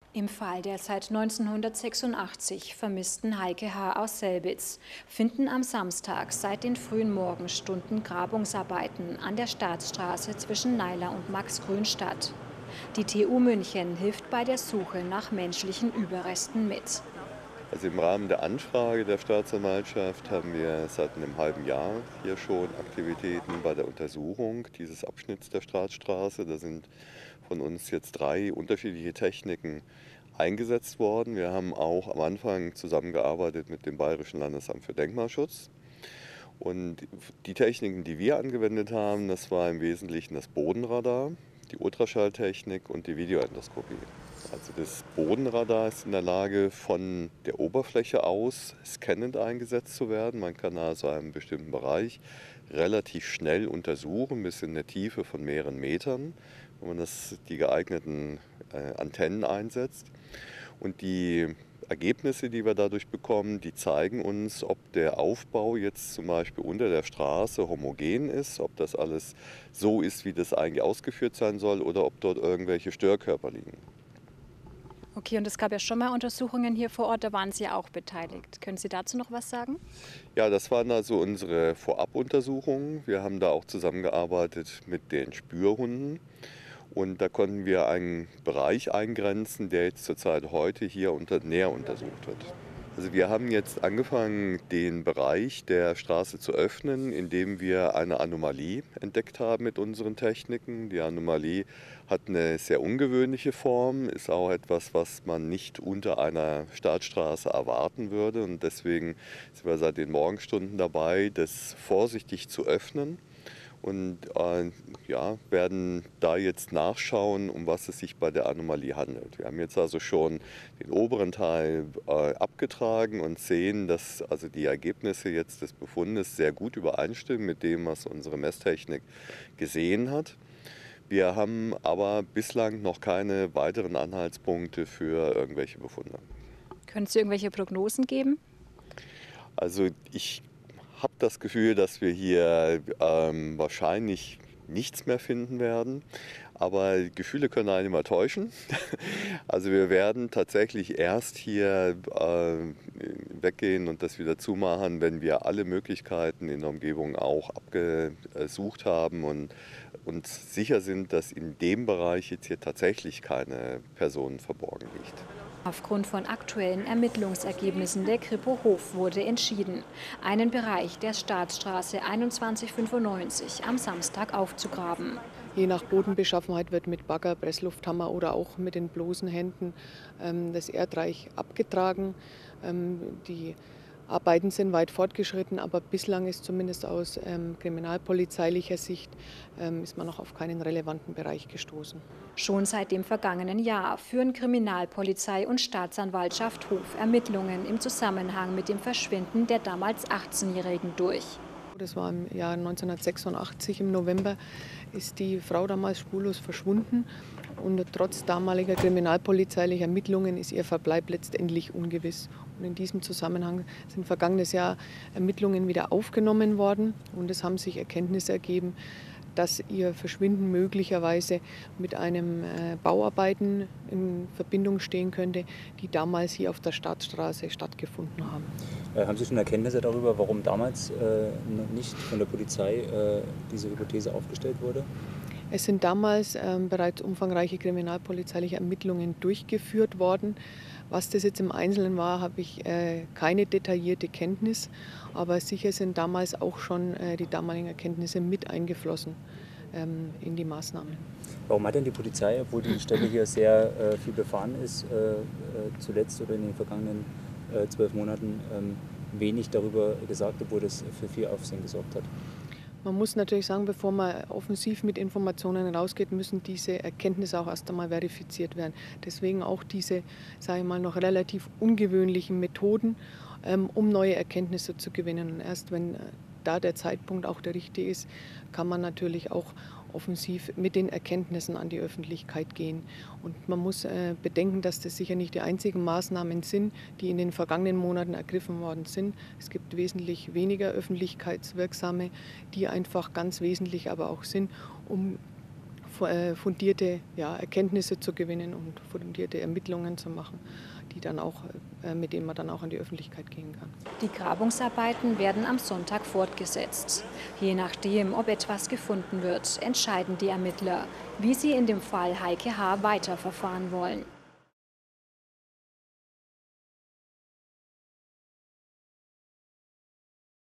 Im Fall der seit 1986 vermissten Heike H. aus Selbitz finden am Samstag seit den frühen Morgenstunden Grabungsarbeiten an der Staatsstraße zwischen Naila und Maxgrün statt. Die TU München hilft bei der Suche nach menschlichen Überresten mit. Also im Rahmen der Anfrage der Staatsanwaltschaft haben wir seit einem halben Jahr hier schon Aktivitäten bei der Untersuchung dieses Abschnitts der Staatsstraße. Da sind von uns jetzt 3 unterschiedliche Techniken eingesetzt worden. Wir haben auch am Anfang zusammengearbeitet mit dem Bayerischen Landesamt für Denkmalschutz. Und die Techniken, die wir angewendet haben, das war im Wesentlichen das Bodenradar, die Ultraschalltechnik und die Videoendoskopie. Also das Bodenradar ist in der Lage, von der Oberfläche aus scannend eingesetzt zu werden. Man kann also einen bestimmten Bereich relativ schnell untersuchen, bis in eine Tiefe von mehreren Metern, wenn man die geeigneten Antennen einsetzt. Und die Ergebnisse, die wir dadurch bekommen, die zeigen uns, ob der Aufbau jetzt zum Beispiel unter der Straße homogen ist, ob das alles so ist, wie das eigentlich ausgeführt sein soll, oder ob dort irgendwelche Störkörper liegen. Okay, und es gab ja schon mal Untersuchungen hier vor Ort, da waren Sie ja auch beteiligt. Können Sie dazu noch was sagen? Ja, das waren also unsere Vorabuntersuchungen. Wir haben da auch zusammengearbeitet mit den Spürhunden. Und da konnten wir einen Bereich eingrenzen, der jetzt zurzeit heute hier näher untersucht wird. Also wir haben jetzt angefangen, den Bereich der Straße zu öffnen, indem wir eine Anomalie entdeckt haben mit unseren Techniken. Die Anomalie hat eine sehr ungewöhnliche Form, ist auch etwas, was man nicht unter einer Staatsstraße erwarten würde. Und deswegen sind wir seit den Morgenstunden dabei, das vorsichtig zu öffnen. Und ja, werden da jetzt nachschauen, um was es sich bei der Anomalie handelt. Wir haben jetzt also schon den oberen Teil abgetragen und sehen, dass also die Ergebnisse jetzt des Befundes sehr gut übereinstimmen mit dem, was unsere Messtechnik gesehen hat. Wir haben aber bislang noch keine weiteren Anhaltspunkte für irgendwelche Befunde. Können Sie irgendwelche Prognosen geben? Also ich habe das Gefühl, dass wir hier wahrscheinlich nichts mehr finden werden. Aber Gefühle können einen immer täuschen. Also wir werden tatsächlich erst hier weggehen und das wieder zumachen, wenn wir alle Möglichkeiten in der Umgebung auch abgesucht haben und uns sicher sind, dass in dem Bereich jetzt hier tatsächlich keine Person verborgen liegt. Aufgrund von aktuellen Ermittlungsergebnissen der Kripo Hof wurde entschieden, einen Bereich der Staatsstraße 2195 am Samstag aufzugraben. Je nach Bodenbeschaffenheit wird mit Bagger, Presslufthammer oder auch mit den bloßen Händen das Erdreich abgetragen. Die Arbeiten sind weit fortgeschritten, aber bislang ist zumindest aus kriminalpolizeilicher Sicht ist man noch auf keinen relevanten Bereich gestoßen. Schon seit dem vergangenen Jahr führen Kriminalpolizei und Staatsanwaltschaft Hof Ermittlungen im Zusammenhang mit dem Verschwinden der damals 18-Jährigen durch. Das war im Jahr 1986 im November, ist die Frau damals spurlos verschwunden und trotz damaliger kriminalpolizeilicher Ermittlungen ist ihr Verbleib letztendlich ungewiss. Und in diesem Zusammenhang sind vergangenes Jahr Ermittlungen wieder aufgenommen worden und es haben sich Erkenntnisse ergeben, dass ihr Verschwinden möglicherweise mit einem Bauarbeiten in Verbindung stehen könnte, die damals hier auf der Staatsstraße stattgefunden haben. Haben Sie schon Erkenntnisse darüber, warum damals nicht von der Polizei diese Hypothese aufgestellt wurde? Es sind damals bereits umfangreiche kriminalpolizeiliche Ermittlungen durchgeführt worden. Was das jetzt im Einzelnen war, habe ich keine detaillierte Kenntnis, aber sicher sind damals auch schon die damaligen Erkenntnisse mit eingeflossen in die Maßnahmen. Warum hat denn die Polizei, obwohl die Stelle hier sehr viel befahren ist, zuletzt oder in den vergangenen 12 Monaten wenig darüber gesagt, obwohl das für viel Aufsehen gesorgt hat? Man muss natürlich sagen, bevor man offensiv mit Informationen rausgeht, müssen diese Erkenntnisse auch erst einmal verifiziert werden. Deswegen auch diese, sage ich mal, noch relativ ungewöhnlichen Methoden, um neue Erkenntnisse zu gewinnen. Und erst wenn da der Zeitpunkt auch der richtige ist, kann man natürlich auch offensiv mit den Erkenntnissen an die Öffentlichkeit gehen. Und man muss bedenken, dass das sicher nicht die einzigen Maßnahmen sind, die in den vergangenen Monaten ergriffen worden sind. Es gibt wesentlich weniger öffentlichkeitswirksame, die einfach ganz wesentlich aber auch sind, um fundierte Erkenntnisse zu gewinnen und fundierte Ermittlungen zu machen, mit denen man dann auch an die Öffentlichkeit gehen kann. Die Grabungsarbeiten werden am Sonntag fortgesetzt. Je nachdem, ob etwas gefunden wird, entscheiden die Ermittler, wie sie in dem Fall Heike H. weiterverfahren wollen.